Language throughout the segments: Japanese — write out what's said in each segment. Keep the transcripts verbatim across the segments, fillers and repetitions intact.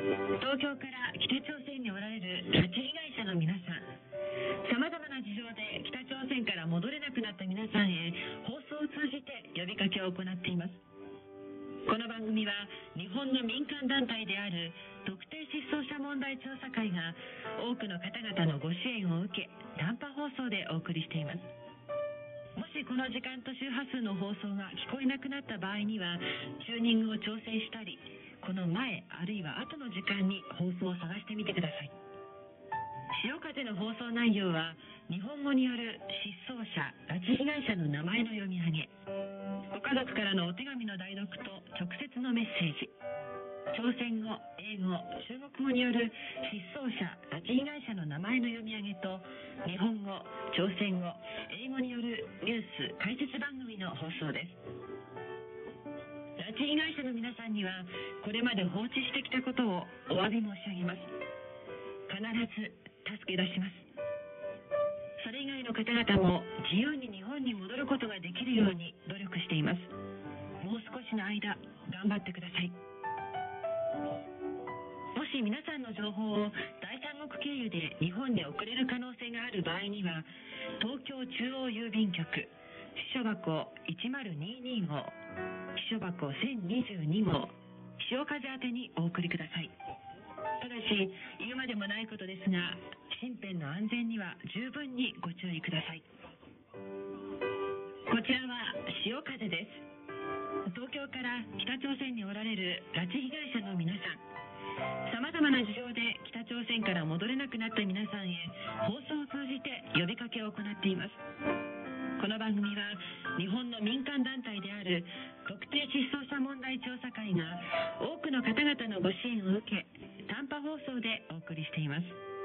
東京から北朝鮮におられる拉致被害者の皆さん、さまざまな事情で北朝鮮から戻れなくなった皆さんへ放送を通じて呼びかけを行っています。この番組は日本の民間団体である特定失踪者問題調査会が多くの方々のご支援を受け、短波放送でお送りしています。もしこの時間と周波数の放送が聞こえなくなった場合には、チューニングを調整したり、この前あるいは後の時間に放送を探してみてください。潮風の放送内容は日本語による失踪者、拉致被害者の名前の読み上げ、ご家族からのお手紙の代読と直接のメッセージ、朝鮮語、英語、中国語による失踪者、拉致被害者の名前の読み上げと日本語、朝鮮語、英語によるニュース解説番組の放送です。拉致被害者の皆さんにはこれまで放置してきたことをお詫び申し上げます。必ず助け出します。それ以外の方々も自由に日本に戻ることができるように努力しています。もう少しの間頑張ってください。もし皆さんの情報を第三国経由で日本に送れる可能性がある場合には、東京中央郵便局支所箱いちまるにーにーごう、支所箱せんにじゅうにごう、潮風宛てにお送りください。ただし言うまでもないことですが、身辺の安全には十分にご注意ください。こちらは潮風です。東京から北朝鮮におられる拉致被害者の皆さん、さまざまな事情で北朝鮮から戻れなくなった皆さんへ放送を通じて呼びかけを行っています。この番組は日本の民間団体である特定失踪者問題調査会が多くの方々のご支援を受け、短波放送でお送りしています。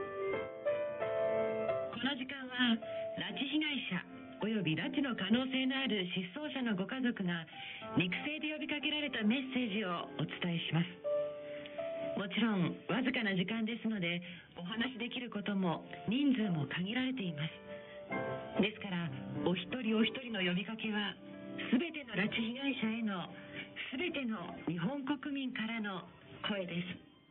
この時間は拉致被害者および拉致の可能性のある失踪者のご家族が肉声で呼びかけられたメッセージをお伝えします。もちろんわずかな時間ですので、お話しできることも人数も限られています。ですからお一人お一人の呼びかけはすべての拉致被害者へのすべての日本国民からの声です。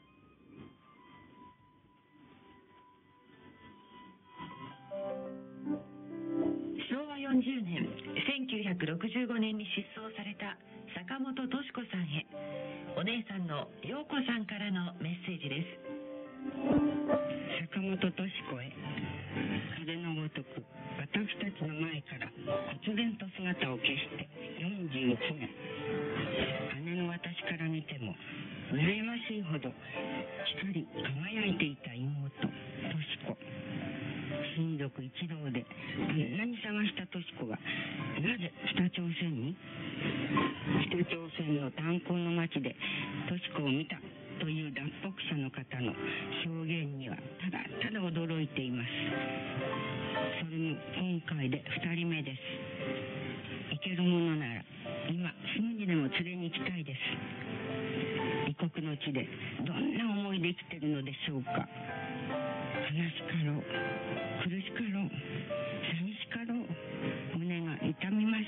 しょうわよんじゅうねん、せんきゅうひゃくろくじゅうごねんに失踪された坂本敏子さんへ、お姉さんの陽子さんからのメッセージです。 坂本敏子へ。風のごとく私たちの前から忽然と姿を消してよんじゅういちねん。姉の私から見ても羨ましいほど光り輝いていた妹敏子。親族一同であんなに探した敏子がなぜ北朝鮮に？北朝鮮の炭鉱の町で敏子を見たという脱北者の方の証言にはただただ驚いています。それも今回でふたりめです。行けるものなら今すぐにでも連れに行きたいです。異国の地でどんな思いで生きてるのでしょうか。悲しかろう、苦しかろう、寂しかろう、胸が痛みます。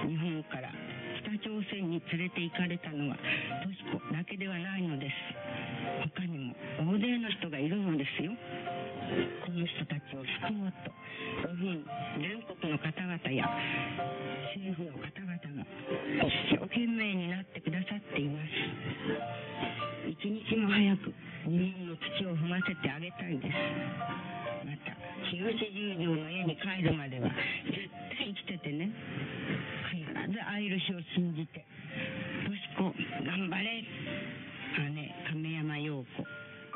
日本から北朝鮮に連れて行かれたのは敏子だけではないのです。他にも大勢の人がいるのですよ。この人たちを救おうと日本全国の方々や政府の方々が一生懸命になってくださっています。一日も早く日本の土を踏ませてあげたいです。また東十条の家に帰るまでは絶対生きててね。必ず会える日を信じて。敏子頑張れ。姉亀山陽子。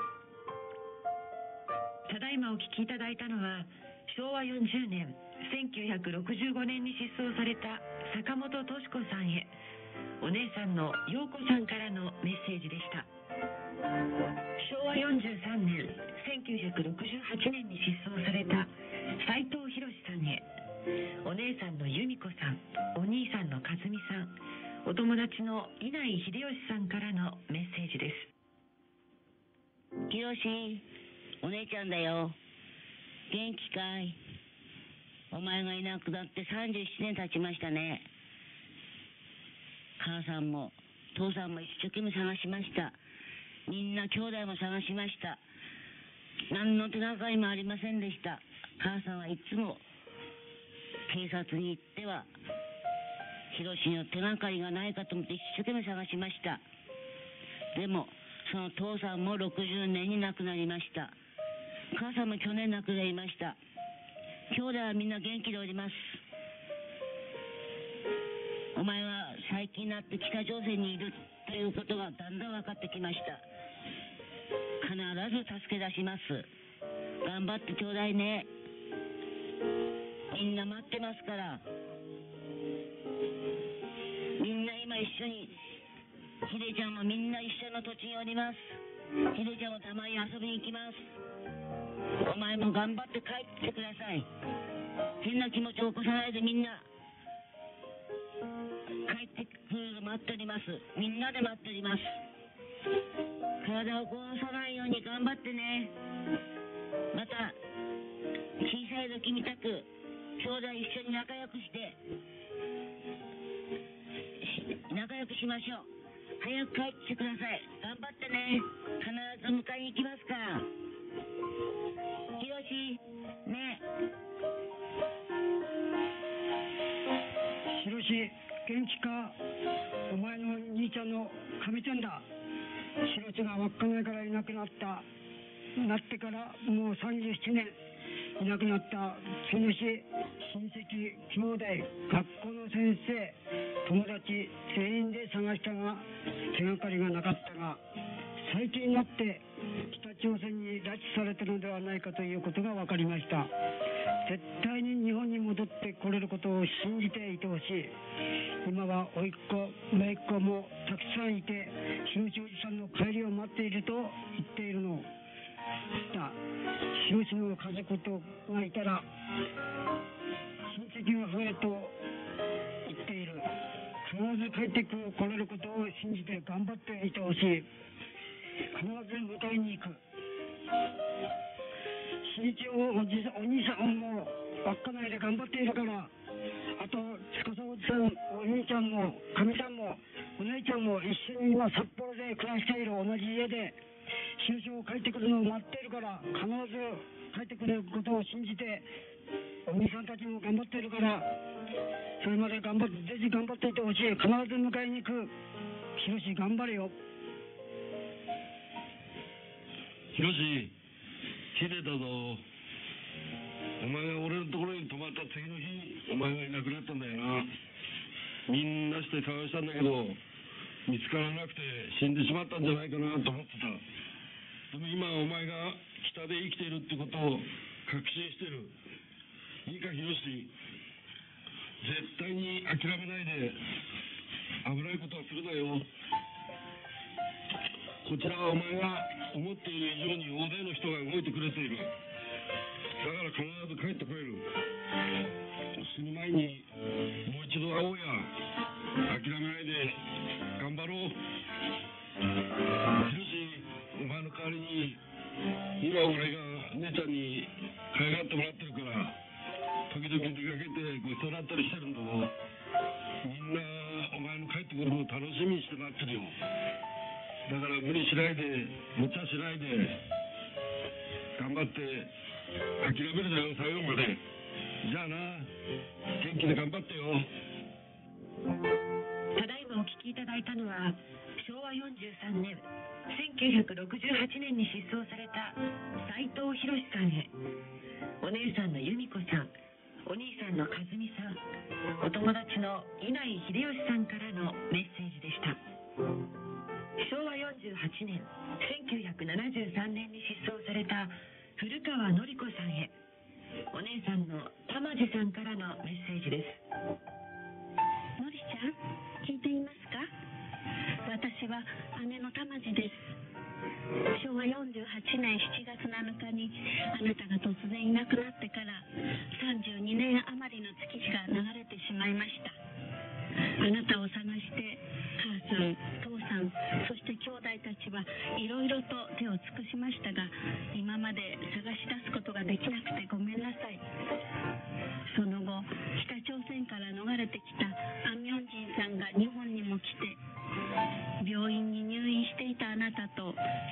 ただいまお聞きいただいたのはしょうわよんじゅうねん、せんきゅうひゃくろくじゅうごねんに失踪された坂本敏子さんへ、お姉さんの陽子さんからのメッセージでした。しょうわよんじゅうさんねん、せんきゅうひゃくろくじゅうはちねんに失踪された斉藤博さんへ、お姉さんの由美子さん、お兄さんの和美さん、お友達の稲井秀吉さんからのメッセージです。 ひろし、お姉ちゃんだよ。元気かい？お前がいなくなってさんじゅうななねん経ちましたね。母さんも父さんも一生懸命探しました。 みんな兄弟も探しました。何の手がかりもありませんでした。母さんはいつも警察に行ってはヒロシの手がかりがないかと思って一生懸命探しました。でもその父さんもろくじゅうねんに亡くなりました。母さんも去年亡くなりました。兄弟はみんな元気でおります。お前は最近になって北朝鮮にいるということがだんだん分かってきました。必ず助け出します。頑張ってちょうだいね。みんな待ってますから。みんな今一緒に、ヒデちゃんもみんな一緒の土地におります。ヒデちゃんもたまに遊びに行きます。お前も頑張って帰ってください。変な気持ちを起こさないでみんな帰ってくるの待っております。みんなで待っております。体を壊さないように頑張ってね。また小さい時みたく兄弟一緒に仲良くして仲良くしましょう。早く帰ってください。頑張ってね。必ず迎えに行きますから。ヒロシね。 ヒロシ元気か。お前の兄ちゃんの亀ちゃんだ。ヒロシが稚内からいなくなったなってからもうさんじゅうななねんいなくなった次の日、親戚、兄弟、学校の先生、友達全員で探したが手がかりがなかったが、最近になって北朝鮮に拉致されたのではないかということが分かりました。絶対に日本に戻ってこれることを信じていてほしい。今は甥っ子、姪っ子もたくさんいて、ヒロシおじさんの帰りを待っていると言っているのだ。ヒロシの家族とがいたら親戚が増えると言っている。必ず帰ってこれることを信じて頑張っていてほしい。必ず迎えに行く。新一おおじさんお兄さんも稚内で頑張っているから、あと司おじさん、お兄ちゃんもかみさんもお姉ちゃんも一緒に今札幌で暮らしている同じ家で新一を帰ってくるのを待っているから、必ず帰ってくれることを信じて、お兄さんたちも頑張っているから、それまで頑張って、ぜひ頑張っていてほしい。必ず迎えに行く。ヒロシ頑張れよ。 ヒロシ、ヒデだぞ。お前が俺のところに泊まった次の日、お前がいなくなったんだよな。みんなして探したんだけど見つからなくて死んでしまったんじゃないかなと思ってた。でも今お前が北で生きているってことを確信してる。いいかヒロシ、絶対に諦めないで。危ないことはするなよ。こちらはお前が思っている以上に大勢の人が動いてくれている。だから必ず帰ってこれる。死ぬ前にもう一度会おうや。諦めないで頑張ろう。ヒロシ、お前の代わりに今俺が姉ちゃんに可愛がってもらってるから、時々出かけてごちそうになったりしてるんだぞ。みんなお前の帰ってくるのを楽しみにして待ってるよ。だから無理しないで、無茶しないで頑張って諦めるなよ、最後まで。じゃあな、元気で頑張ってよ。 ただいまお聞きいただいたのは、しょうわよんじゅうさんねんせんきゅうひゃくろくじゅうはちねんに失踪された斉藤博さんへ、お姉さんの由美子さん、お兄さんの和美さん、お友達の稲井秀吉さんからのメッセージでした。しょうわよんじゅうはちねんせんきゅうひゃくななじゅうさんねんに失踪された古川典子さんへ、お姉さんの玉地さんからのメッセージです。 のりちゃん、聞いていますか？私は姉の玉地です。しょうわよんじゅうはちねんしちがつなのかにあなたが突然いなくなってからさんじゅうにねん余りの月日が流れてしまいました。あなたを探して母さん、父さん、そして兄弟たちはいろいろと手を尽くしましたが、今まで探し出すことができなくてごめんなさい。その後、北朝鮮から逃れてきたアンミョンジンさんが日本にも来て、病院に入院していたあなたと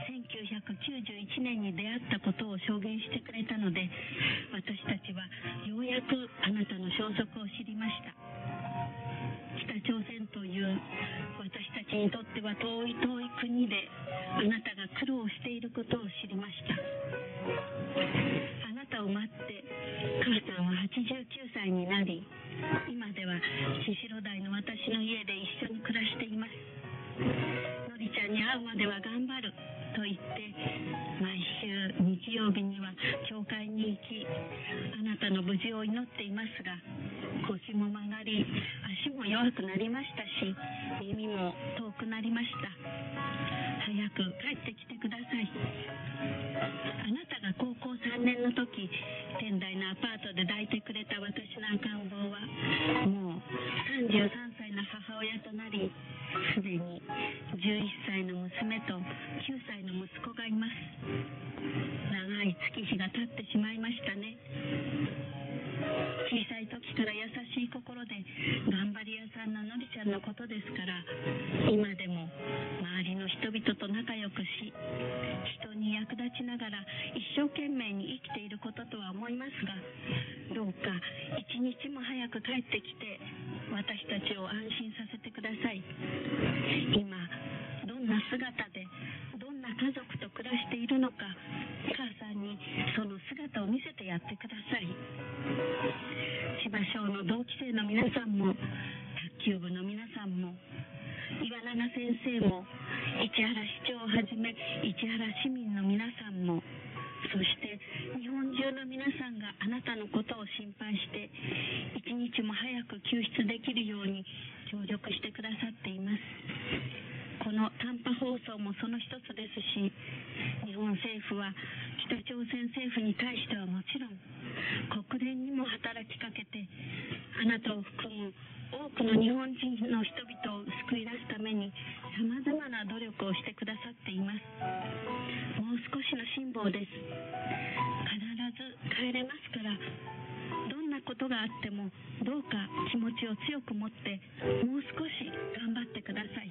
にとっては遠い遠い国であなたが苦労していることを知りました。あなたを待って母さんははちじゅうきゅうさいになり、今では宍戸台の私の家で一緒に暮らしています。のりちゃんに会うまでは頑張ると言って毎週日曜日には教会に行き、あなたの無事を祈っていますが、腰も曲がり足も弱くなりましたし、耳も遠くなりました。早く帰ってきてください。あなたが高校さんねんの時、仙台のアパートで抱いてくれた私の赤ん坊はもうさんじゅうさんさいの母親となり、すでにじゅういっさいの娘ときゅうさいの息子がいます。長い月日が経ってしまいましたね。小さい時から優しい心で頑張り屋さんののりちゃんのことですから、今でも周りの人々と仲良くし、人に役立ちながら一生懸命に生きていることとは思いますが、どうか一日も早く帰ってきて私たちを安心させてください。今どんな姿でどんな家族と暮らしているのか、母さんにその姿を見せてやってください。千葉小の同期生の皆さんも、卓球部の皆さんも、岩永先生も、市原市長をはじめ市原市民の皆さんも、そして日本中の皆さんがあなたのことを心配して一日も早く救出できるように協力してくださっています。この短波放送もその一つですし、日本政府は北朝鮮政府に対してはもちろん国連にも働きかけて、あなたを含む多くの日本人の人々を救い出すためにさまざまな努力をしてくださっています。もう少しの辛抱です。必ず帰れますから、どんなことがあってもどうか気持ちを強く持ってもう少し頑張ってください。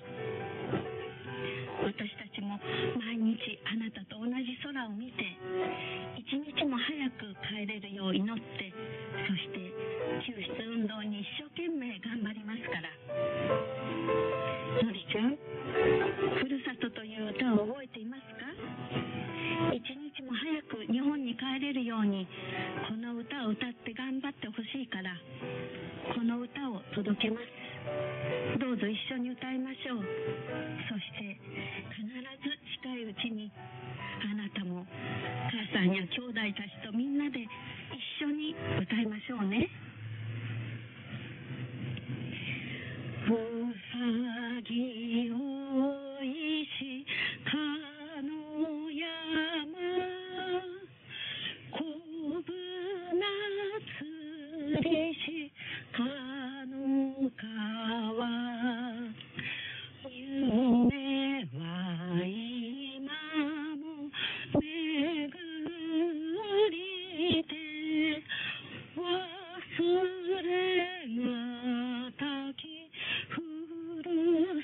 私たちも毎日あなたと同じ空を見て、一日も早く帰れるよう祈って、そして救出運動に一生懸命頑張りますから。のりちゃん、ふるさとという歌を覚えていますか？一日も早く日本に帰れるようにこの歌を歌って頑張ってほしいから、この歌を届けます。どうぞ一緒に歌いましょう。そして必ず近いうちにあなたも母さんや兄弟たちとみんなで一緒に歌いましょうね。うさぎおいしかの山、こぶなつりしかの川、夢は今も巡りて、忘れがたきふる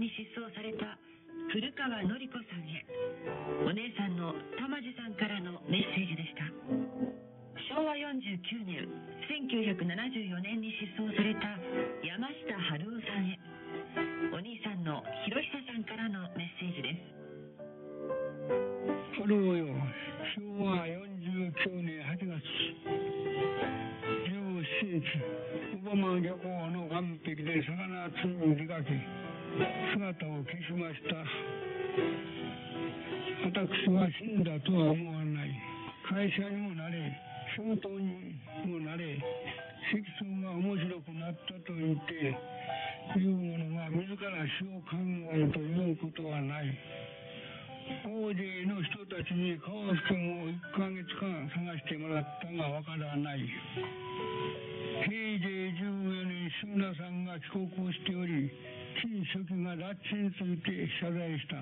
に失踪された古川典子さんへ、お姉さんの玉地さんからのメッセージでした。しょうわよんじゅうきゅうねん、せんきゅうひゃくななじゅうよねんに失踪された山下春夫さんへ、お兄さんの博久さんからのメッセージです。 春夫よ、しょうわよんじゅうきゅうねんはちがつじゅうしちにち、小浜漁港の岸壁で魚釣りに出かけ姿を消しました。私は死んだとは思わない。会社にもなれ、仕事にもなれ、積層が面白くなったと言って言う者が自ら死を考えるということはない。大勢の人たちに顔付近をいっかげつかん探してもらったがわからない。へいぜいじゅうよねん、志村さんが帰国しており、陳書記が拉致について謝罪した。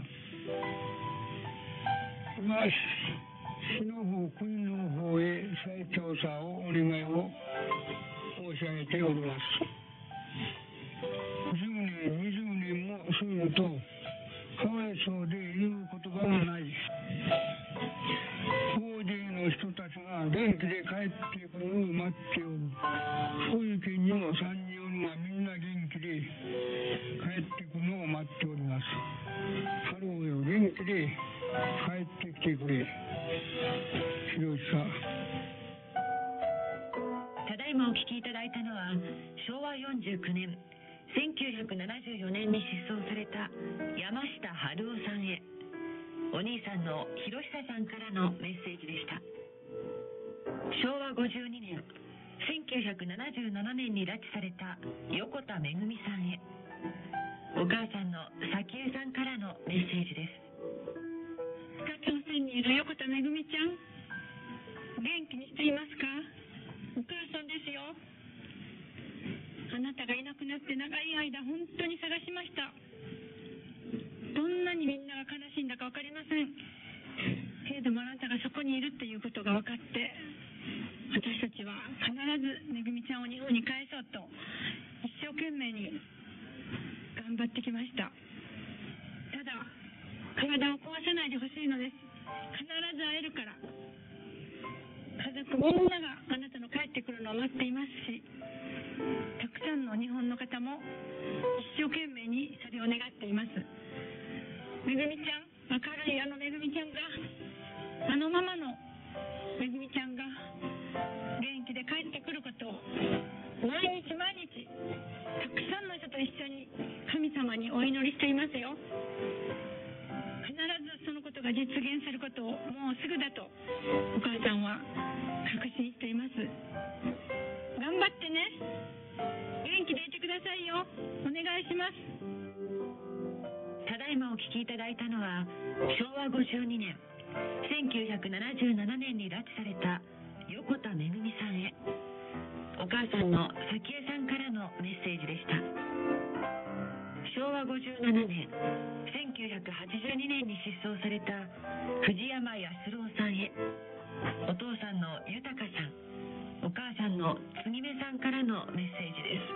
今、市の方、国の方へ再調査をお願いを申し上げております。じゅうねん、にじゅうねんも過ぎると、かわいそうで言う言葉がない。大勢の人たちが元気で帰ってくるのを待っておる。福井県にもさんにんおるがみんな元気で帰ってくるのを待っております。春夫よ、元気で帰ってきてくれ。広久。 ただいまお聞きいただいたのは、しょうわよんじゅうきゅうねん、せんきゅうひゃくななじゅうよねんに失踪された山下春夫さんへ、お兄さんの博久さんからのメッセージでした。しょうわごじゅうにねん、せんきゅうひゃくななじゅうななねんに拉致された横田めぐみさんへ、お母さんの早紀江さんからのメッセージです。 北朝鮮にいる横田めぐみちゃん、元気にしていますか？お母さんですよ。あなたがいなくなって長い間本当に探しました。どんなにみんなが悲しいんだか分かりませんけれども、あなたがそこにいるっていうことが分かって、私たちは必ずめぐみちゃんを日本に帰そうと一生懸命に頑張ってきました。ただ体を壊さないでほしいのです。必ず会えるから。家族みんながあなたの帰ってくるのを待っていますし、たくさんの日本の方も一生懸命にそれを願っています。めぐみちゃん、明るいあのめぐみちゃんが、あのままのめぐみちゃんが元気で帰ってくることを毎日毎日たくさんの人と一緒に神様にお祈りしていますよ。必ずそのことが実現することをもうすぐだとお母さんは確信しています。頑張ってね。元気でいてくださいよ。お願いします。 ただいまお聞きいただいたのは、しょうわごじゅうにねん、せんきゅうひゃくななじゅうななねんに拉致された横田めぐみさんへ、お母さんの早紀江さんからのメッセージでした。しょうわごじゅうななねん、せんきゅうひゃくはちじゅうにねんに失踪された藤山康郎さんへ、お父さんの豊さん、お母さんの継ぎ目さんからのメッセージです。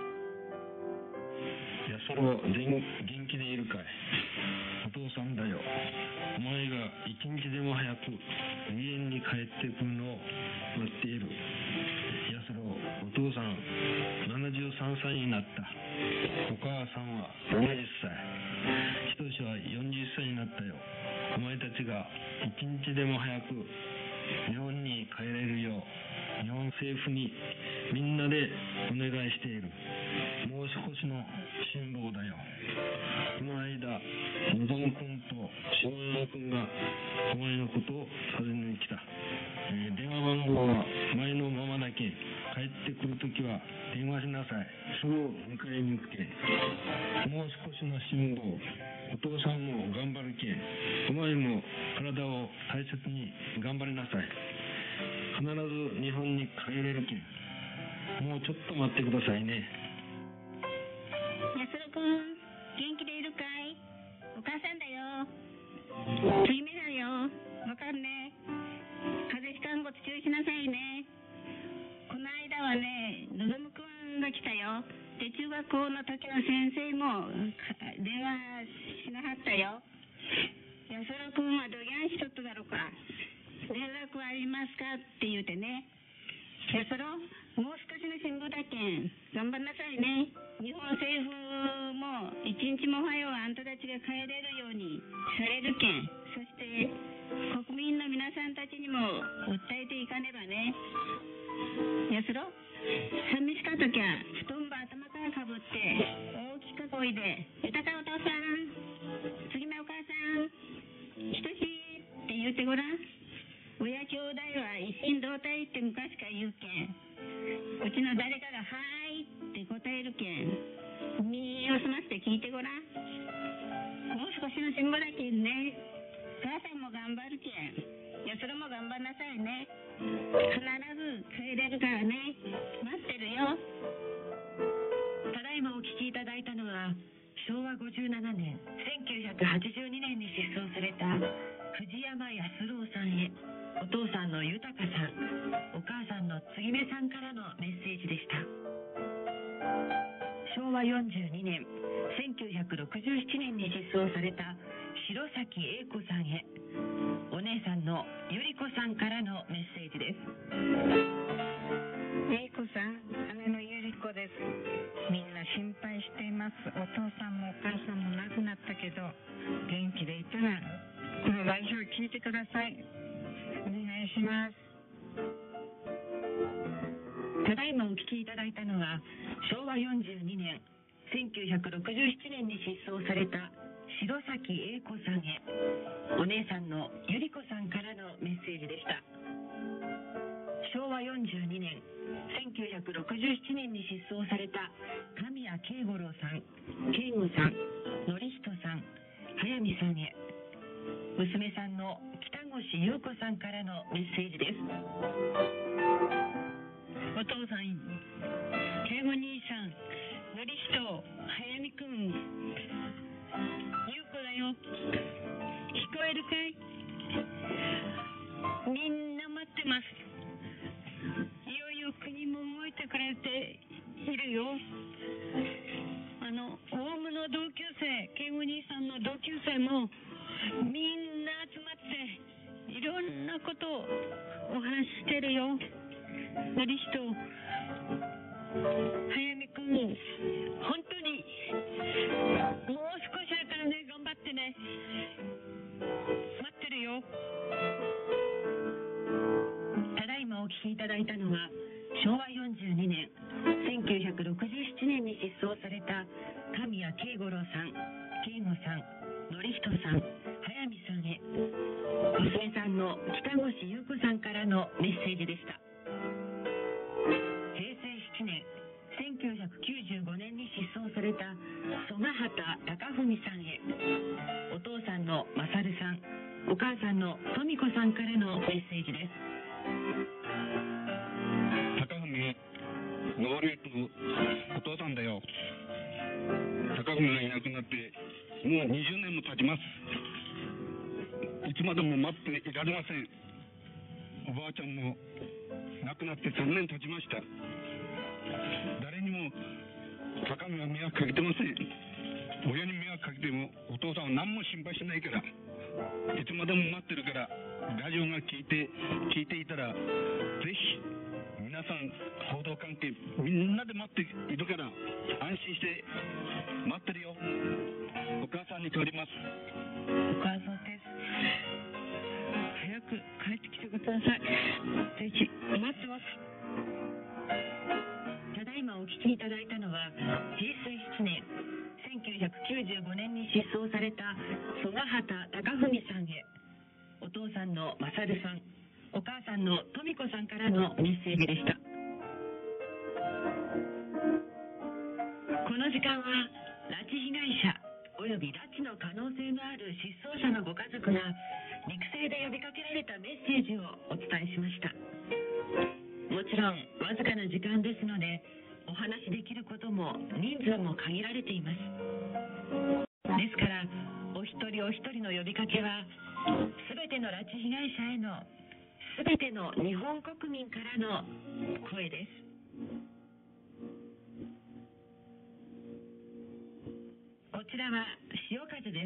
安郎、元気でいるかい？お父さんだよ。お前が一日でも早く家に帰ってくるのを待っている。安郎、お父さんななじゅうさんさいになった。お母さんはななじゅっさい、ひとしはよんじゅっさいになったよ。お前たちが一日でも早く日本に帰れるよう日本政府にみんなでお願いしている。もう少しの辛抱だよ。この間のぞむくんと下山くんがお前のことを尋ねに来た。えー、電話番号は前のままだけ。帰ってくるときは電話しなさい。すぐ迎えに行くけ。もう少しの辛抱。お父さんも頑張るけ。お前も体を大切に頑張りなさい。必ず日本に帰れるけ。もうちょっと待ってくださいね。 安郎くん、元気でいるかい？お母さんだよ。継ぎ目だよ。わかんね。風邪ひかんごと注意しなさいね。この間はね、のぞむくんが来たよ。で、中学校の時の先生も電話かって言うてね。やそろ、もう少しの辛抱だけん、頑張んなさいね。日本政府も一日も早うあんたたちが帰れるようにされるけん、そして国民の皆さんたちにも訴えていかねばね。やそろ、寂しかときゃ布団ば頭からかぶって大きく声で「豊かお父さん、次のお母さん、ひとし」って言ってごらん。親兄弟は一心同体って昔から言うけん、うちの誰かが「はい」って答えるけん、耳を澄まして聞いてごらん。もう少しの辛抱だけんね。母さんも頑張るけん、やそろも頑張んなさいね。必ず帰れるからね。待ってるよ。 ただいまお聞きいただいたのは、しょうわごじゅうななねん、せんきゅうひゃくはちじゅうにねんに失踪された藤山康郎さんへ、お父さんの豊さん、お母さんの継ぎ目さんからのメッセージでした。しょうわよんじゅうにねん、せんきゅうひゃくろくじゅうななねんに失踪された白崎英子さんへ、お姉さんのゆり子さんからのメッセージです。 英子さん、姉のゆり子です。みんな心配しています。お父さんもお母さんも亡くなったけど、元気でいたらこのラジオ聞いてください。お願いします。 ただいまお聞きいただいたのは、しょうわよんじゅうにねん、せんきゅうひゃくろくじゅうななねんに失踪された白崎英子さんへ、お姉さんのゆり子さんからのメッセージでした。しょうわよんじゅうにねん、せんきゅうひゃくろくじゅうななねんに失踪された神谷慶五郎さん、慶吾さん、典人さん、早見さんへ、娘さんの北越優子さんからのメッセージです。 お父さん、慶吾兄さん、典人、早見くん、優子だよ。聞こえるかい？みんな待ってます。いよいよ国も動いてくれているよ。あのオウムの同級生、慶吾兄さんの同級生もみんな集まっていろんなことをお話ししてるよ。典人、早見くん、本当にもう少しだからね、頑張ってね。待ってるよ。 ただいまお聞きいただいたのは、しょうわよんじゅうにねん、せんきゅうひゃくろくじゅうななねんに失踪された神谷慶五郎さん、慶吾さん、典人さん、早見さんへ、娘さんの北越優子さんからのメッセージでした。へいせいしちねん、せんきゅうひゃくきゅうじゅうごねんに失踪された曽我畑貴文さんへ、お父さんの勝さん、お母さんの富子さんからのメッセージです。 高文、ノーレートのお父さんだよ。高文がいなくなってもうにじゅうねんも経ちます。いつまでも待っていられません。おばあちゃんも亡くなってさんねん経ちました。誰にも高文は迷惑かけてません。親に迷惑かけてもお父さんは何も心配しないから、いつまでも待ってるから、ラジオが聞いて聞いていたら、ぜひ皆さん報道関係みんなで待っているから安心して待ってるよ。お母さんに代わります。 お母さんです。早く帰ってきてください。ぜひ待ってます。 ただいまお聞きいただいたのは、へいせいしちねん、せんきゅうひゃくきゅうじゅうごねんに失踪された曽我畑貴文さんへ、お父さんの勝さん、お母さんの富子さんからのメッセージでした。この時間は拉致被害者および拉致の可能性のある失踪者のご家族が陸政で呼びかけられたメッセージをお伝えしました。もちろんわずかな時間ですので、お話しできることも人数も限られています。ですから、お一人お一人の呼びかけは、すべての拉致被害者への、すべての日本国民からの声です。こちらは潮風です。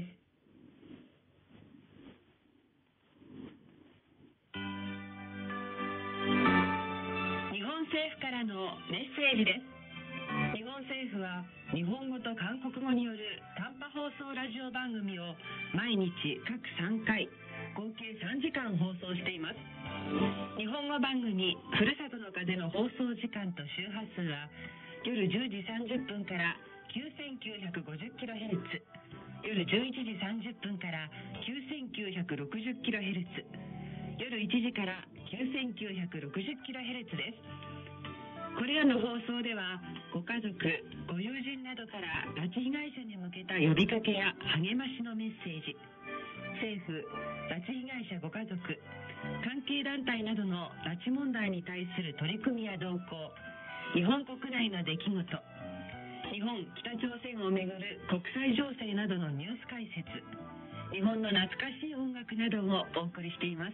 のメッセージです。日本政府は日本語と韓国語による短波放送ラジオ番組を毎日各さんかい合計さんじかん放送しています。日本語番組ふるさとの風の放送時間と周波数は夜じゅうじさんじゅっぷんからきゅうせんきゅうひゃくごじゅっキロヘルツ、夜じゅういちじさんじゅっぷんからきゅうせんきゅうひゃくろくじゅっキロヘルツ、夜いちじからきゅうせんきゅうひゃくろくじゅっキロヘルツです。これらの放送ではご家族、ご友人などから拉致被害者に向けた呼びかけや励ましのメッセージ、政府、拉致被害者ご家族、関係団体などの拉致問題に対する取り組みや動向、日本国内の出来事、日本、北朝鮮をめぐる国際情勢などのニュース解説、日本の懐かしい音楽などをお送りしています。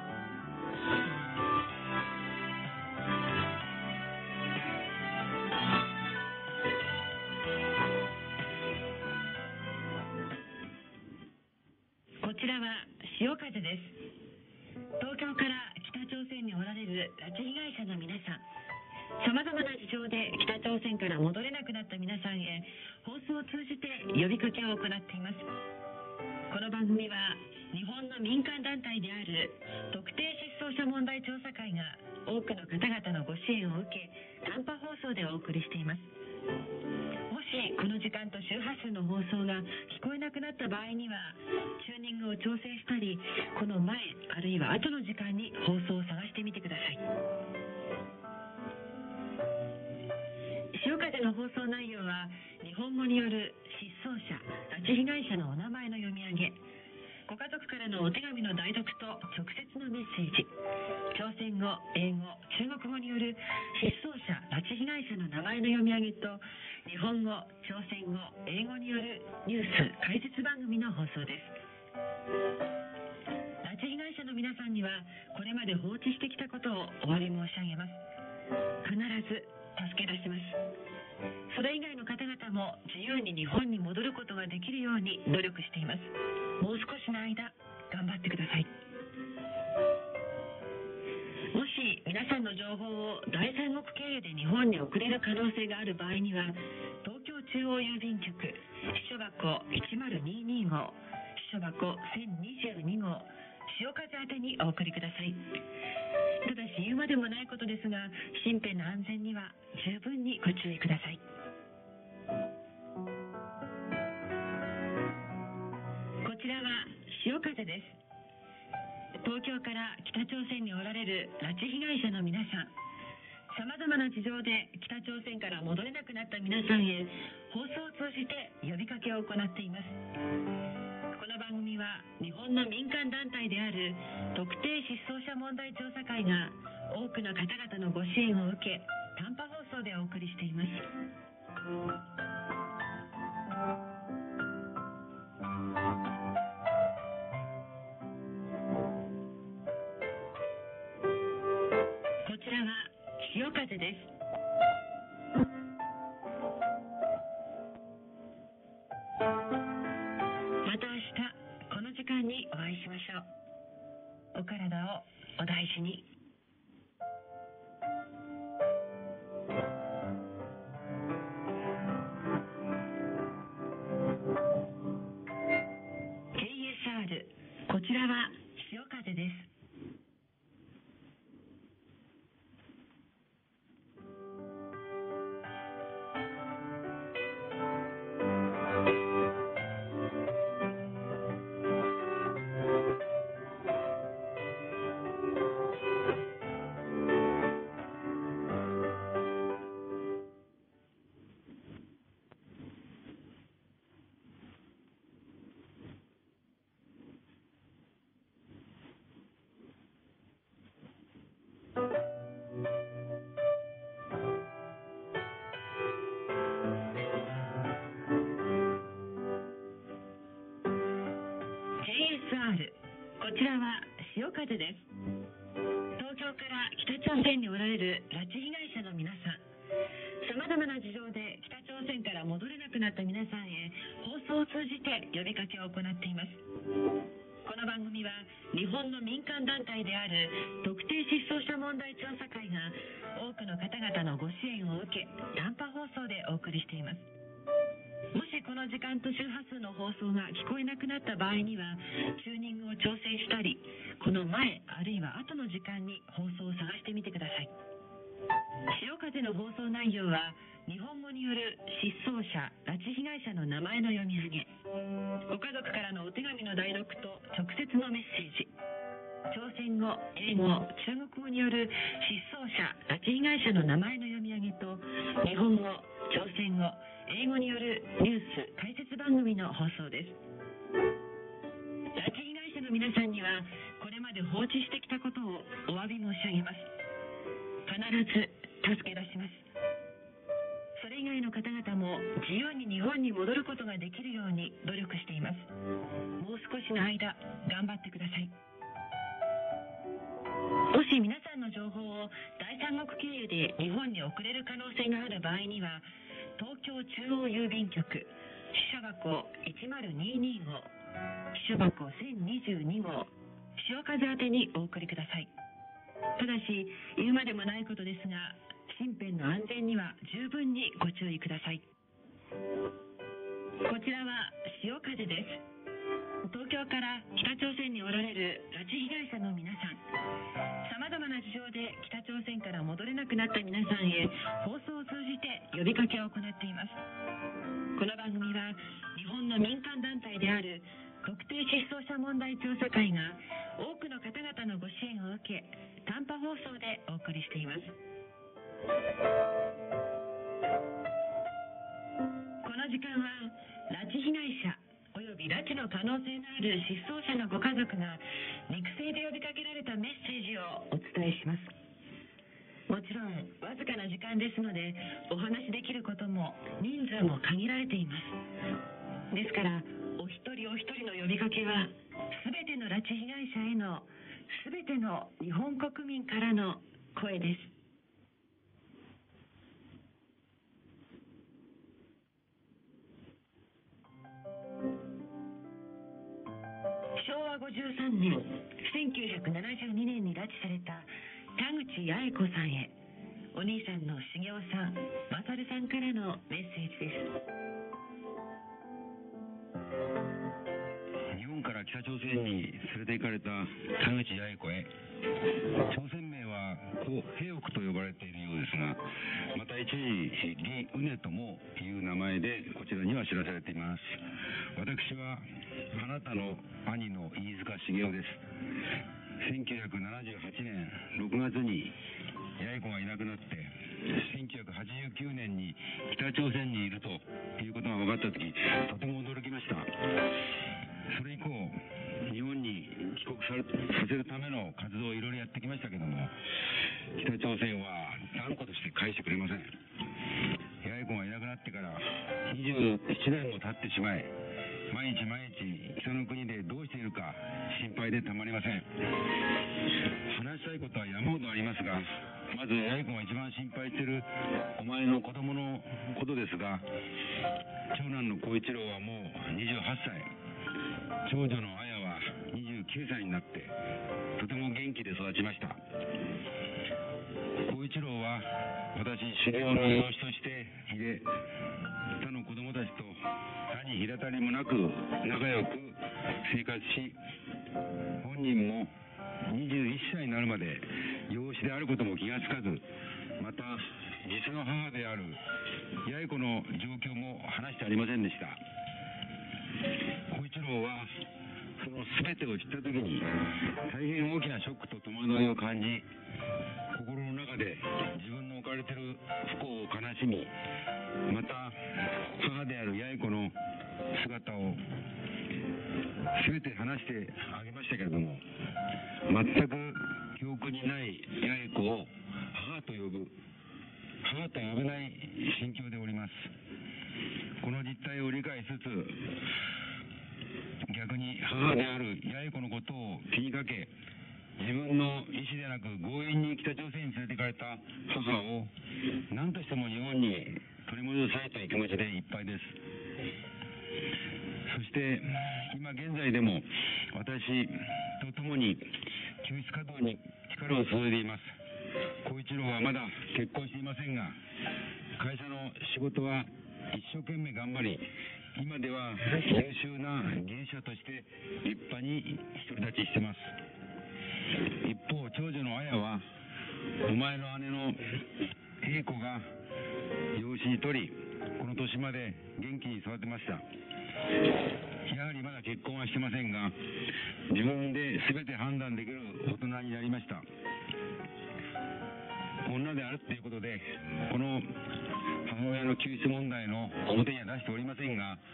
こちらは潮風です。東京から北朝鮮におられる拉致被害者の皆さん、さまざまな事情で北朝鮮から戻れなくなった皆さんへ放送を通じて呼びかけを行っています。この番組は日本の民間団体である特定失踪者問題調査会が多くの方々のご支援を受け短波放送でお送りしています。もしこの時間と周波数の放送が聞こえなくなった場合にはチューニングを調整したり、この前あるいは後の時間に放送を探してみてください。潮風の放送内容は日本語による失踪者、拉致被害者のお名前の読み上げ、ご家族からのお手紙の代読と直接のメッセージ、朝鮮語、英語、中国語による失踪者、拉致被害者の名前の読み上げと日本語、朝鮮語、英語によるニュース解説番組の放送です。拉致被害者の皆さんにはこれまで放置してきたことをお詫び申し上げます。必ず助け出します。それ以外の方々も自由に日本に戻ることができるように努力しています。もう少しの間頑張ってください。もし皆さんの情報を第三国経由で日本に送れる可能性がある場合には、東京中央郵便局支所箱いちまるにーにーご、支所箱せんにじゅうにご、潮風宛てにお送りください。ただし言うまでもないことですが、身辺の安全には十分にご注意ください。こちらは潮風です。東京から北朝鮮におられる拉致被害者の皆さん、さまざまな事情で北朝鮮から戻れなくなった皆さんへ放送を通じて呼びかけを行っています。この番組は日本の民間団体である特定失踪者問題調査会が多くの方々のご支援を受け短波放送でお送りしています。こちらは潮風です。また明日この時間にお会いしましょう。お体をお大事に。ケーエスアール、 こちらは潮風です。こちらは潮風です。東京から北朝鮮におられる拉致被害者の皆さん、さまざまな事情で北朝鮮から戻れなくなった皆さんへ放送を通じて呼びかけを行っています。この番番組は日本の民間団体である特定失踪者問題調査会が多くの方々のご支援を受け短波放送でお送りしています。もしこの時間と周波数の放送が聞こえなくなった場合にはチューニングを調整したり、この前あるいは後の時間に放送を探してみてください。潮風の放送内容は日本語による失踪者、拉致被害者の名前の読み上げ、ご家族からのお手紙の代読と直接のメッセージ、朝鮮語、英語、中国語による失踪者、拉致被害者の名前の読み上げと日本語、朝鮮語、英語によるニュース解説番組の放送です。拉致被害者の皆さんにはこれまで放置してきたことをお詫び申し上げます。必ず助け出します。それ以外の方々も自由に日本に戻ることができるように努力しています。もう少しの間頑張ってください。もし皆さんの情報を第三国経由で日本に送れる可能性がある場合には、東京中央郵便局支社箱いちまるににご、支所箱せんにじゅうにご、潮風宛てにお送りください。ただし言うまでもないことですが、身辺の安全には十分にご注意ください。こちらは潮風です。東京から北朝鮮におられる拉致被害者の皆さん、さまざまな事情で北朝鮮から戻れなくなった皆さんへ放送を通じて呼びかけを行っています。この番組は日本の民間団体である特定失踪者問題調査会が多くの方々のご支援を受け短波放送でお送りしています。この時間は拉致被害者および拉致の可能性のある失踪者のご家族が肉声で呼びかけられたメッセージをお伝えします。もちろんわずかな時間ですのでお話しできることも人数も限られています。ですからお一人お一人の呼びかけは全ての拉致被害者への全ての日本国民からの声です。しょうわごじゅうさんねん、せんきゅうひゃくななじゅうにねんに拉致された田口八重子さんへ、お兄さんの茂雄さん、勝さんからのメッセージです。 日本から北朝鮮に連れて行かれた田口八重子へ、朝鮮名は故平奥と呼ばれているようですが、また一時李宇根ともいう名前でこちらには知らされています。私はあなたの兄の飯塚茂雄です。せんきゅうひゃくななじゅうはちねんろくがつに八重子がいなくなって、せんきゅうひゃくはちじゅうきゅうねんに北朝鮮にいるということが分かったとき、とても驚きました。それ以降日本に帰国されさせるための活動をいろいろやってきましたけども、北朝鮮は断固として返してくれません。八重子がいなくなってからにじゅうななねんも経ってしまい、毎日毎日人の国でどうしているか心配でたまりません。話したいことは山ほどありますが、まず八重子が一番心配しているお前の子供のことですが、長男の孝一郎はもうにじゅうはっさい、長女の綾はにじゅうきゅうさいになってとても元気で育ちました。孝一郎は私修行の養子としていれ、他の子供たちと他に隔たりもなく仲良く生活し、本人もにじゅういっさいになるまで養子であることも気がつかず、また実の母である八重子の状況も話してありませんでした。孝一郎はその全てを知った時に大変大きなショックと戸惑いを感じ、心の中で自分の置かれている不幸を悲しみ、また母である八重子の姿を全て話してあげましたけれども、全く記憶にない八重子を母と呼ぶ母と呼べない心境でおります。この実態を理解しつつ、逆に母である八重子のことを気にかけ、自分の意思でなく強引に北朝鮮に連れて行かれた母を何としても日本に取り戻したいという気持ちでいっぱいです。そしして今現在でも私と共に救出活動に力を注いでいます。小一郎はまだ結婚していませんが、会社の仕事は一生懸命頑張り、今では優秀な技術者として立派に独り立ちしています。一方、長女の綾はお前の姉の英子が養子に取り、この年まで元気に育てました。やはりまだ結婚はしてませんが、自分で全て判断できる大人になりました。女であるということで、この母親の救出問題の表には出しておりませんが、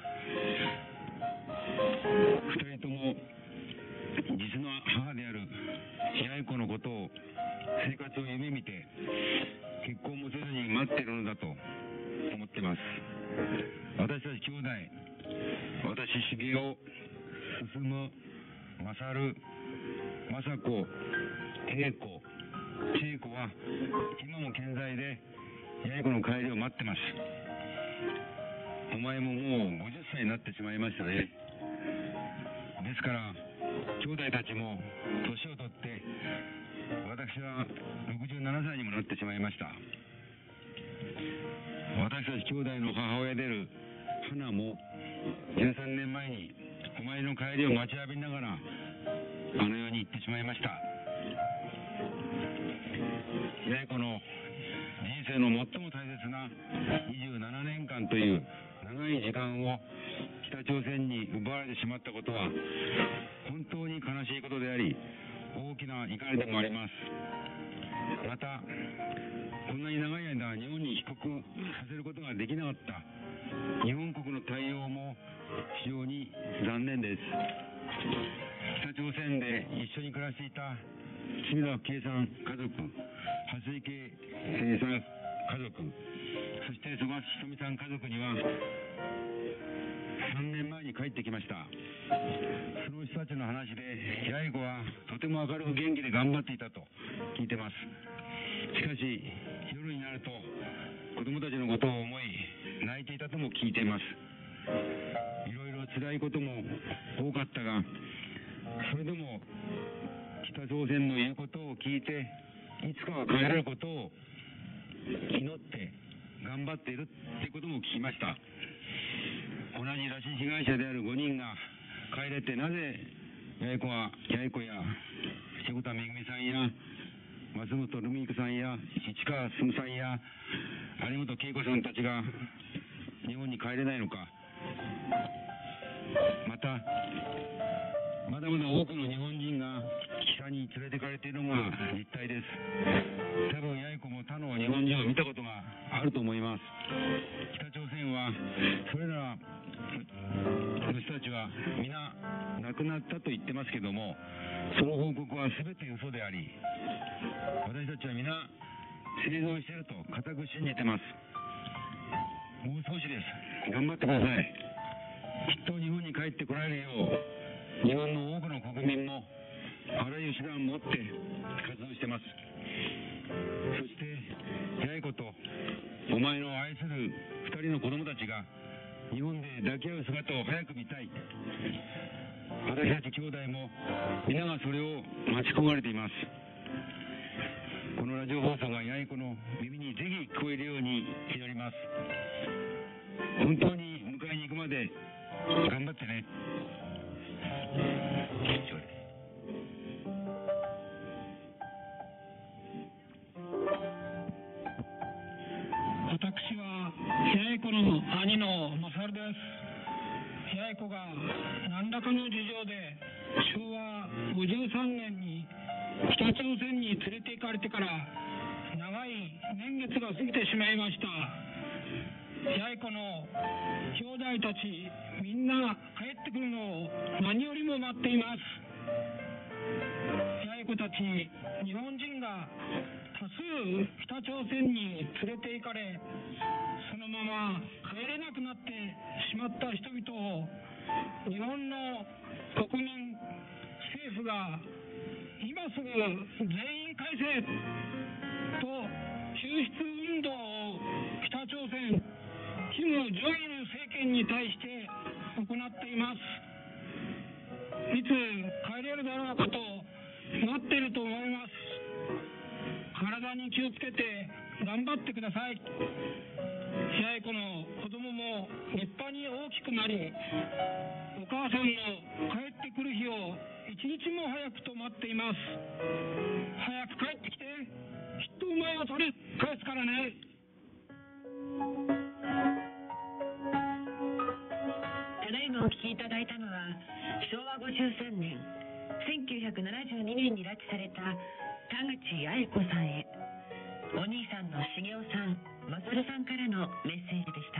二人とも実の母である八重子のことを、生活を夢見て結婚もせずに待っているのだと思ってます。私たち兄弟、私茂雄、進、勝、雅子、英子、千恵子は今も健在で八重子の帰りを待ってます。お前ももうごじゅっさいになってしまいましたね。ですから兄弟たちも年を取って、私はろくじゅうななさいにもなってしまいました。私たち兄弟の母親である花もじゅうさんねんまえにお前の帰りを待ちわびながらあの世に行ってしまいました。八重子の人生の最も大切なにじゅうななねんかんという長い時間を北朝鮮に奪われてしまったことは本当に悲しいことであり、大きな怒りでもあります。また、こんなに長い間日本に帰国させることができなかった日本国の対応も非常に残念です。北朝鮮で一緒に暮らしていた清田圭さん家族、蓮池生さん家族、そして曽我ひとみさん家族にはさんねんまえに帰ってきました。その人たちの話で、八重子はとても明るく元気で頑張っていたと聞いてます。しかし夜になると子供たちのことを思い泣いていたとも聞いています。いろいろ辛いことも多かったが、それでも北朝鮮の言うことを聞いていつかは帰れることを祈って頑張っているってことも聞きました。同じ拉致被害者であるごにんが帰れて、なぜ八重子は八重子や瀬田めぐみさんや松本ルミ子さんや市川進さんや有本恵子さんたちが日本に帰れないのか。またまだまだ多くの日本人が北に連れてかれているのが実態です。多分八重子も他の日本人を見たことがあると思います。北朝鮮はそれらの人たちは皆亡くなったと言ってますけども、その報告は全て嘘であり、私たちは皆生存していると固く信じてます。もう少しです。頑張ってください。きっと日本に帰ってこられるよう、日本の多くの国民もあらゆる手段を持って活動してます。そして八重子とお前の愛する二人の子供たちが日本で抱き合う姿を早く見たい。私たち兄弟も皆がそれを待ち焦がれています。このラジオ放送が八重子の耳にぜひ聞こえるように祈ります。本当に迎えに行くまで頑張ってね。 私は八重子の兄の勝です。八重子が何らかの事情でしょうわごじゅうさんねんに北朝鮮に連れて行かれてから長い年月が過ぎてしまいました。八重子の兄弟たちみんな帰ってくるのを何よりも待っています。八重子たち日本人が多数北朝鮮に連れて行かれ、そのまま帰れなくなってしまった人々を日本の国民政府が今すぐ全員返せと救出運動を北朝鮮キム・ジョンイル政権に対して行っています。いつ帰れるだろうかと待っていると思います。体に気をつけて頑張ってください。白井子の子供も立派に大きくなり、お母さんの帰ってくる日を一日も早くと待っています。早く帰ってきて、きっとお前を取り返すからね。 ただいまお聞きいただいたのは、しょうわごじゅうさんねん、せんきゅうひゃくななじゅうにねんに拉致された田口八重子さんへ、お兄さんの茂雄さん、勝さんからのメッセージでした。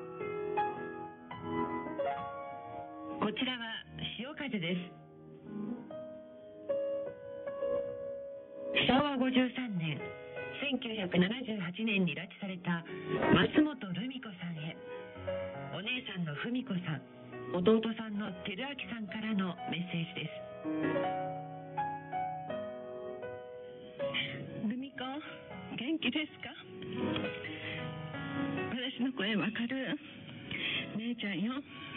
こちらは潮風です。しょうわごじゅうさんねん、せんきゅうひゃくななじゅうはちねんに拉致された松本留美子さんへ、お姉さんの文子さん、弟さんの照明さんからのメッセージです。 ルミ子、元気ですか？私の声わかる？姉ちゃんよ。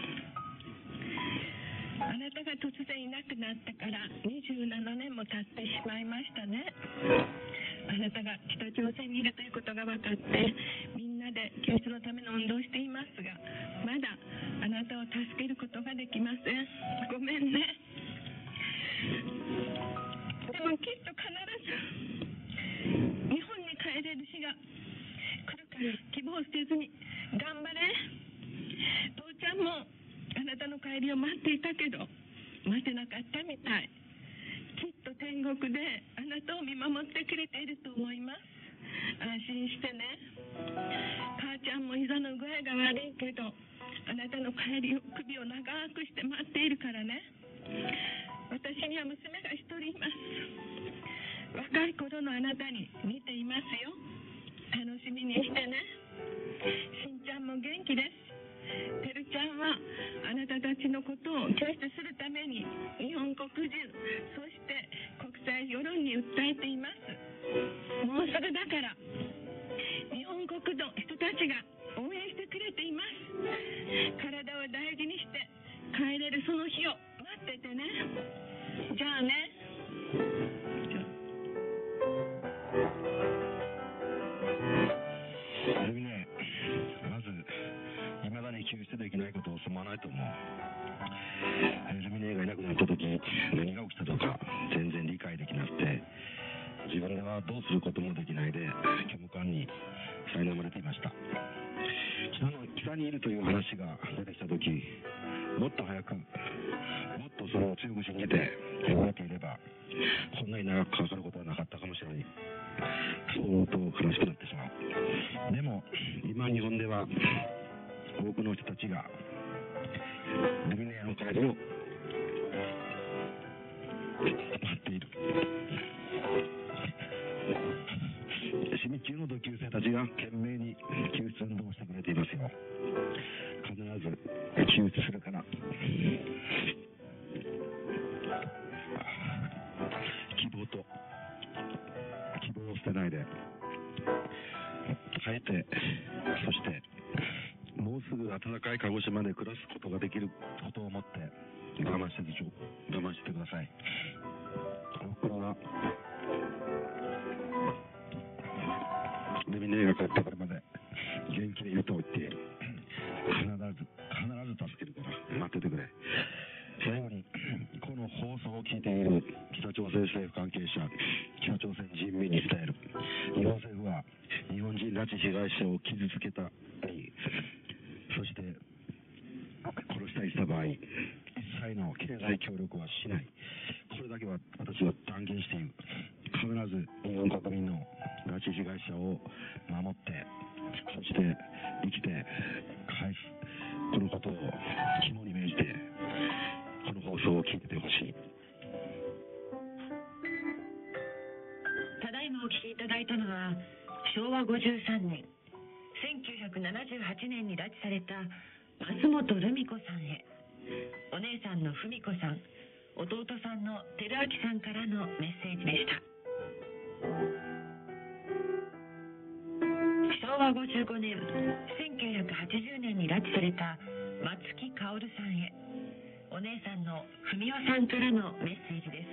あなたが突然いなくなってからにじゅうななねんも経ってしまいましたね。あなたが北朝鮮にいるということが分かって、みんなで救出のための運動をしていますが、まだあなたを助けることができません。ごめんね。でもきっと必ず日本に帰れる日が来るから希望捨てずに頑張れ。父ちゃんもあなたの帰りを待っていたけど待てなかったみたい。きっと天国であなたを見守ってくれていると思います。安心してね。母ちゃんも膝の具合が悪いけどあなたの帰りを首を長くして待っているからね。私には娘が一人います。若い頃のあなたに似ていますよ。楽しみにしてね。しんちゃんも元気です。てるちゃんはあなたたちのことを救出するために日本国中、そして国際世論に訴えています。もうすぐだから日本国の人たちが応援してくれています。体を大事にして帰れるその日を待っててね。じゃあね。 ルミネ、まずいまだに救出できないことをすまないと思う。ルミネがいなくなった時何が起きたとか全然理解できなくて、自分ではどうすることもできないで虚無感に苛まれていました。北の北にいるという話が出てきた時、もっと早くもっとそれを強く信じて動いていればこんなに長くかかることはなかったかもしれない。そう思うと悲しくなってしまう。でも今日本では多くの人たちがルミネの帰りを待っている。市民中の同級生たちが懸命に救出運動をしてくれていますよ。必ず救出するから。希望と希望を捨てないで帰って、そしてもうすぐ暖かい鹿児島で暮らすことができることを思って我慢してでしょ我慢してください。僕はルミネが帰ってくるまで元気でいると言っている。必ず必ず助けるから待っててくれ。最後にこの放送を聞いている北朝鮮政府関係者、北朝鮮人民に伝える。日本政府は日本人拉致被害者を傷つけたり、そして殺したりした場合、一切の経済協力はしない。これだけは私は断言している。必ず日本国民の拉致被害者を守って、そして生きて返す。このことを肝に銘じてこの放送を聞いててほしい。 ただいまお聞きいただいたのはしょうわごじゅうさんねん、せんきゅうひゃくななじゅうはちねんに拉致された松本留美子さんへ、お姉さんの文子さん、弟さんの照明さんからのメッセージでした。しょうわごじゅうごねん、せんきゅうひゃくはちじゅうねんに拉致された松木薫さんへ、お姉さんの文代さんからのメッセージです。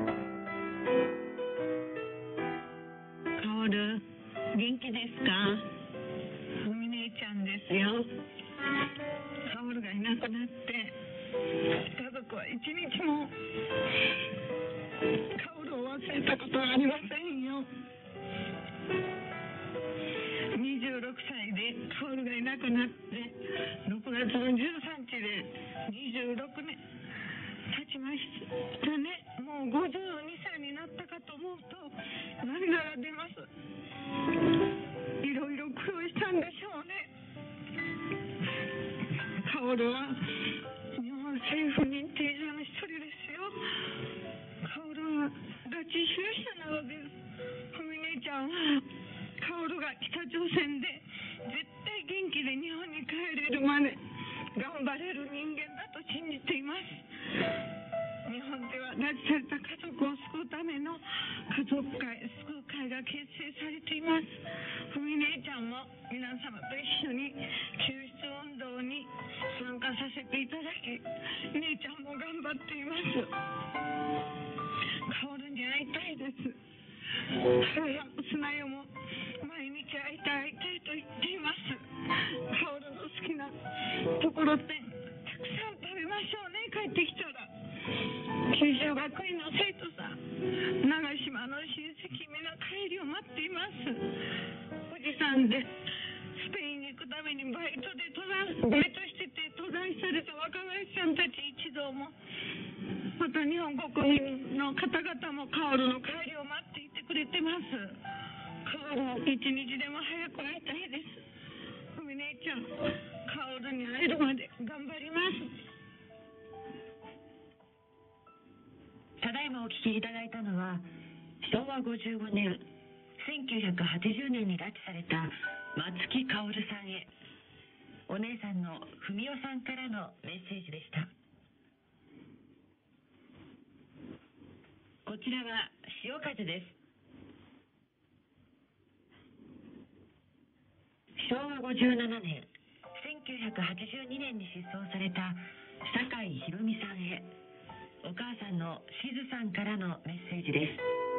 薫、元気ですか？ふみ姉ちゃんですよ。薫がいなくなって家族は一日も薫を忘れたことはありませんよ。にじゅうろくさいで薫がいなくなってろくがつのじゅうさんにちでにじゅうろくねん経ちましたね。もうごじゅうにさいになったかと思うと涙が出ます。いろいろ苦労したんでしょうね。薫は日本政府認定者の一人ですよ。薫は拉致被害者なのです。ふみ姉ちゃんは薫が北朝鮮で絶対元気で日本に帰れるまで頑張れる人間だと信じています。日本では拉致された家族を救うための家族会、救う会が結成されています。ふみ姉ちゃんも皆様と一緒に救出運動に参加させていただき、姉ちゃんも頑張っています。薫に会いたいです。母や砂代も毎日会いたい会いたいと言っています。薫の好きなところてんたくさん食べましょうね。帰ってきたら九州学院の生徒さん、長島の親戚、皆帰りを待っています。富士山でスペインに行くためにバイトで登山バイトしてて登山された若林さんたち一同も、また日本国民の方々も薫の帰りを待っていてくれてます。薫を一日でも早く会いたいです。ふみ姉ちゃん、薫に会えるまで頑張ります。 ただいまお聞きいただいたのは、しょうわごじゅうごねん、せんきゅうひゃくはちじゅうねんに拉致された松木薫さんへ、お姉さんの文代さんからのメッセージでした。こちらは潮風です。しょうわごじゅうななねん、せんきゅうひゃくはちじゅうにねんに失踪された酒井宏美さんへ、お母さんのしずさんからのメッセージです。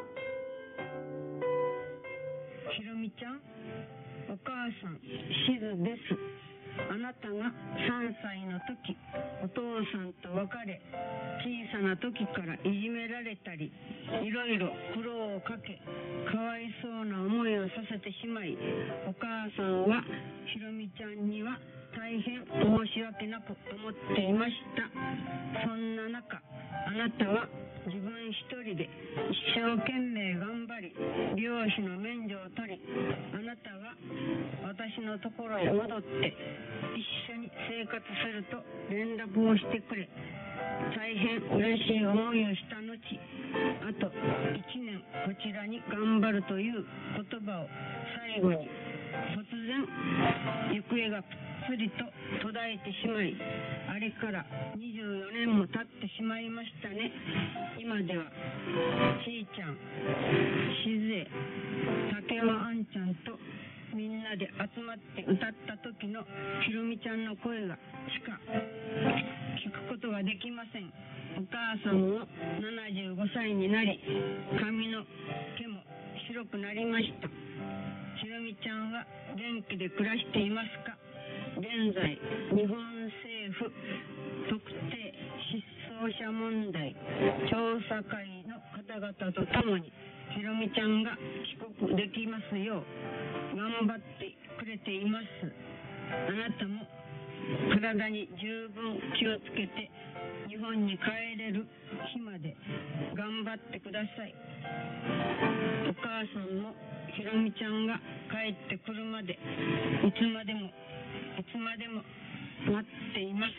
ひろみちゃん、お母さんしずです。あなたがさんさいの時、お父さんと別れ、小さな時からいじめられたり、いろいろ苦労をかけ、かわいそうな思いをさせてしまい、お母さんはひろみちゃんには大変申し訳なく思っていました。そんな中、あなたは自分一人で一生懸命頑張り、漁師の免除を取り、あなたは私のところへ戻って一緒に生活すると連絡をしてくれ、大変嬉しい思いをした後、あといちねんこちらに頑張るという言葉を最後に突然行方がぷっつりと途絶えてしまい、あれからにじゅうよねんも経ってしまいましたね。今ではちーちゃん、しずえ、竹輪あんちゃんとみんなで集まって歌った時のひろみちゃんの声がしか聞くことができません。お母さんもななじゅうごさいになり、髪の毛も白くなりました。ひろみちゃんは元気で暮らしていますか？現在、日本政府特定失踪者問題調査会の方々とともにひろみちゃんが帰国できますよう頑張ってくれています。あなたも体に十分気をつけて日本に帰れる日まで頑張ってください。お母さんもひろみちゃんが帰ってくるまでいつまでもいつまでも待っています。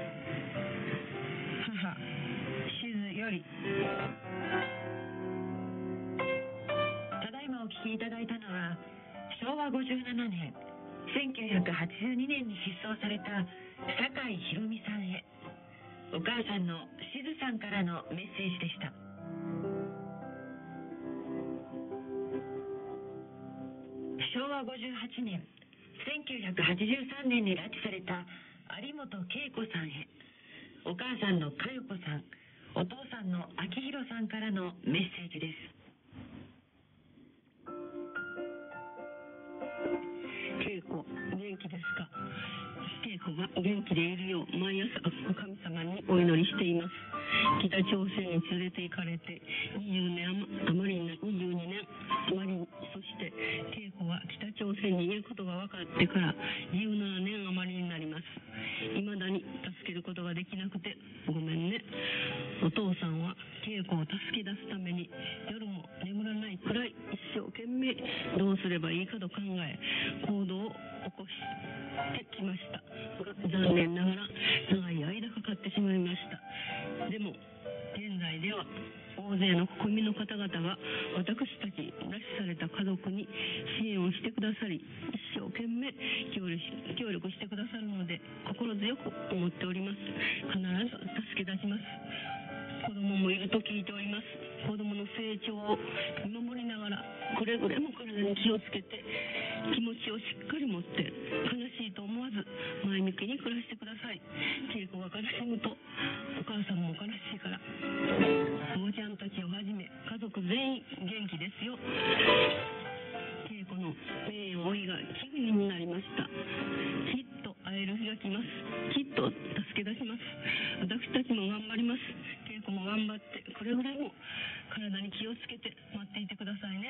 母しずより。 ただいまお聞きいただいたのは、しょうわごじゅうななねん、せんきゅうひゃくはちじゅうにねんに失踪された酒井宏美さんへ、お母さんのしずさんからのメッセージでした。しょうわごじゅうはちねん、せんきゅうひゃくはちじゅうさんねんに拉致された有本恵子さんへ、お母さんの佳代子さん、お父さんの明弘さんからのメッセージです。 恵子、元気ですか？恵子が元気でいるよう毎朝神様にお祈りしています。北朝鮮に連れて行かれてにじゅうねん余りになにじゅうにねん余り、そして恵子は北朝鮮にいることが分かってからじゅうななねん余りになります。いまだに助けることができなくてごめんね。お父さんは恵子を助け出すために夜も眠らないくらい一生懸命どうすればいいかと考え行動を起こしてきましたが、残念ながら長い間かかってしまいました。でも現在では大勢の国民の方々が私たち拉致された家族に支援をしてくださり、一生懸命協力し協力してくださるので心強く思っております。必ず助け出します。子供もいると聞いております。子供の成長を見守りながらくれぐれも体に気をつけて気持ちをしっかり持って悲しいと思わず前向きに暮らしてください。恵子が悲しむとお母さんも悲しいから、おばちゃんたちをはじめ家族全員元気ですよ。恵子の名誉を追いが危惧になりました。きっと会える日が来ます。きっと助け出します。私たちも頑張ります。恵子も頑張ってくれぐれも体に気をつけて待っていてくださいね。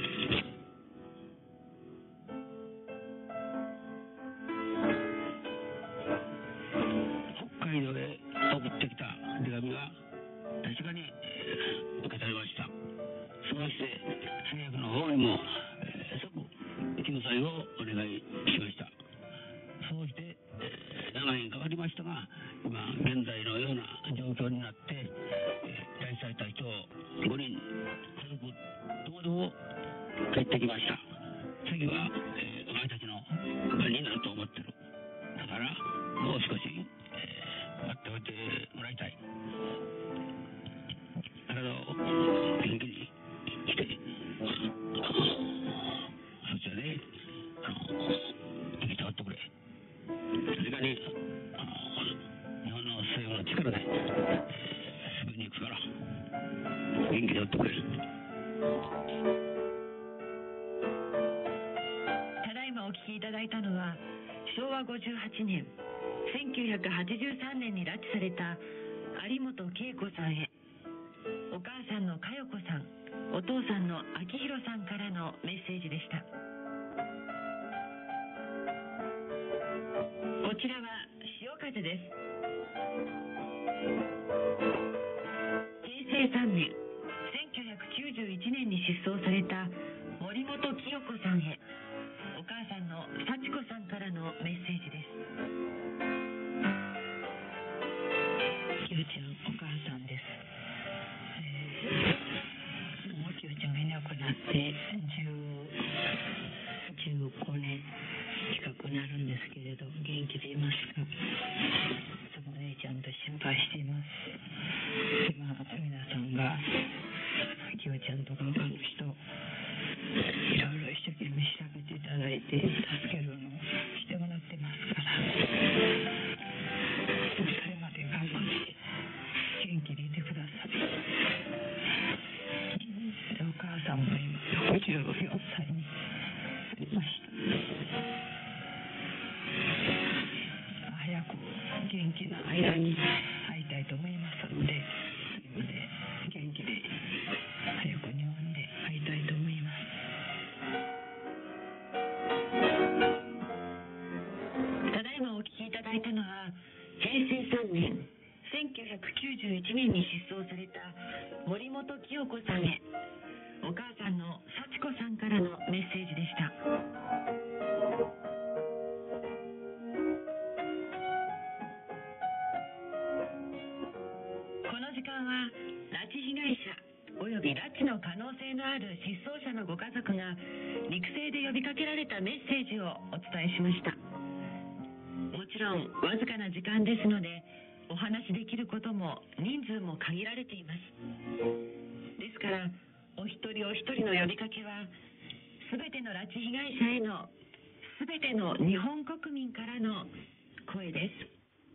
北海道へ送ってきた手紙が確かに、えー、受け取りました。そして政府の方にも、えー、即救済をお願いしました。そうして、えー、長年かかりましたが、今現在のような状況になって、えー、拉致された人ごにん家族同僚帰ってきました。次は、えー、お前たちの番になると思ってる。だからもう少し、えー、待っておいてもらいたい。体を元気にして、そちらであの生きておってくれ。それがね、あの日本の政府の力で、えー、すぐに行くから元気でおってくれ。 ただいまお聞きいただいたのは、しょうわごじゅうはちねん、せんきゅうひゃくはちじゅうさんねんに拉致された有本恵子さんへ、お母さんの佳代子さん、お父さんの明弘さんからのメッセージでした。こちらは潮風です。へいせいさんねん、せんきゅうひゃくきゅうじゅういちねんに失踪された森本清子さんへ、お母さんの幸子さんからのメッセージです。 きよちゃん、お母さんです。えー、もうきよちゃんがいなくなってじゅうごねん近くなるんですけれど、元気でいますか？そのお姉ちゃんと心配しています。今皆さんがきよちゃんとか他の人いろいろ一生懸命調べていただいて助けるのをしてもらってますから、それまで頑張って元気でいてください。でお母さんも今ろくじゅうよんさいになりました。早く元気な間に会いたいと思いますので、それまで元気で早く日本で会いたいと思います。 ただいまお聞きいただいたのは、へいせいさんねん、せんきゅうひゃくきゅうじゅういちねんに失踪された森本清子さんへ、お母さんの幸子さんからのメッセージでした。この時間は拉致被害者および拉致の可能性のある失踪者のご家族が陸政で呼びかけられたメッセージをお伝えしました。もちろんわずかな時間ですので、お話しできることも人数も限られています。ですからお一人お一人の呼びかけは、すべての拉致被害者への、すべての日本国民からの声です。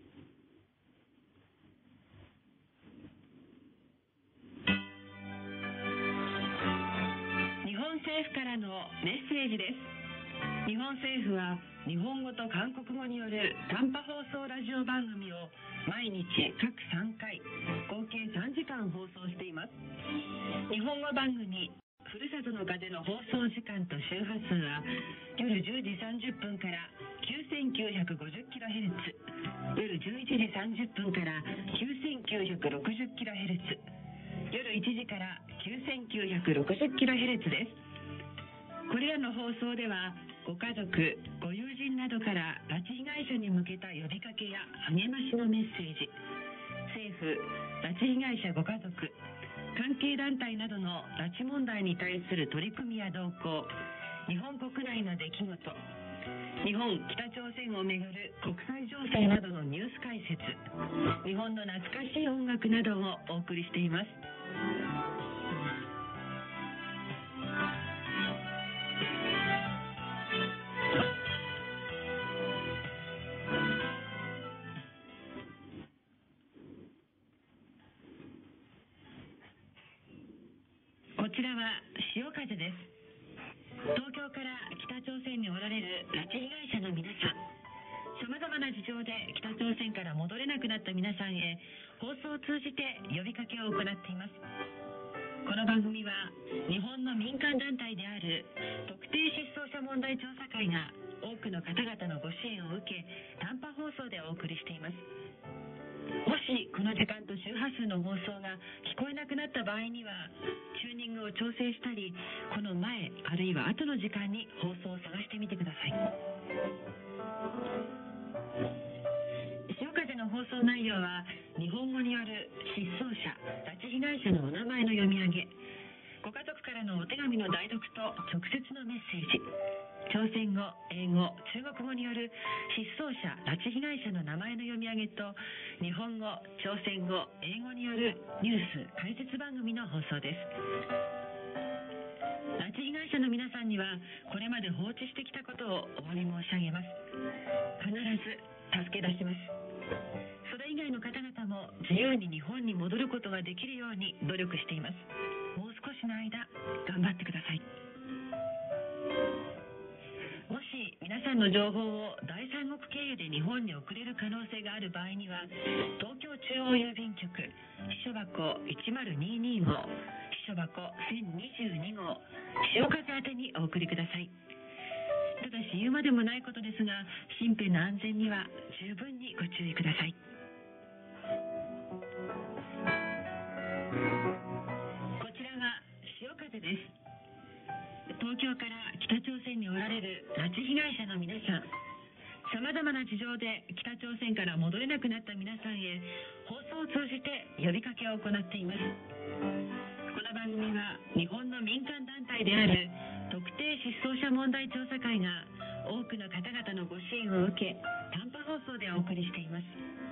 日本政府からのメッセージです。日本政府は日本語と韓国語による短波放送ラジオ番組を毎日各さんかい、合計さんじかん放送しています。日本語番組ふるさとの風の放送時間と周波数は夜じゅうじさんじゅっぷんから きゅうせんきゅうひゃくごじゅっキロヘルツ、夜じゅういちじさんじゅっぷんから きゅうせんきゅうひゃくろくじゅっキロヘルツ、夜いちじからきゅうせんきゅうひゃくろくじゅっキロヘルツです。これらの放送ではご家族、ご友人などから拉致被害者に向けた呼びかけや励ましのメッセージ、政府、拉致被害者ご家族、関係団体などの拉致問題に対する取り組みや動向、日本国内の出来事、日本、北朝鮮をめぐる国際情勢などのニュース解説、日本の懐かしい音楽などをお送りしています。こちらは潮風です。東京から北朝鮮におられる拉致被害者の皆さん、さまざまな事情で北朝鮮から戻れなくなった皆さんへ放送を通じて呼びかけを行っています。この番組は日本の民間団体である特定失踪者問題調査会が多くの方々のご支援を受け短波放送でお送りしています。もしこの時間と周波数の放送が聞こえなくなった場合にはチューニングを調整したり、この前あるいは後の時間に放送を探してみてください。潮風の放送内容は日本語による失踪者、拉致被害者のお名前の読み上げ、ご家族からのお手紙の代読と直接のメッセージ、朝鮮語、英語、中国語による失踪者、拉致被害者の名前の読み上げと日本語、朝鮮語、英語によるニュース解説番組の放送です。拉致被害者の皆さんにはこれまで放置してきたことをお詫び申し上げます。必ず助け出します。それ以外の方々も自由に日本に戻ることができるように努力しています。もう少しの間頑張ってください。もし皆さんの情報を第三国経由で日本に送れる可能性がある場合には、東京中央郵便局秘書箱いちまるににご、秘書箱せんにじゅうにご、潮風宛てにお送りください。ただし言うまでもないことですが、身辺の安全には十分にご注意ください。こちらは潮風です。東京から北朝鮮におられる拉致被害者の皆さん、さまざまな事情で北朝鮮から戻れなくなった皆さんへ放送を通じて呼びかけを行っています。この番組は日本の民間団体である特定失踪者問題調査会が多くの方々のご支援を受け短波放送でお送りしています。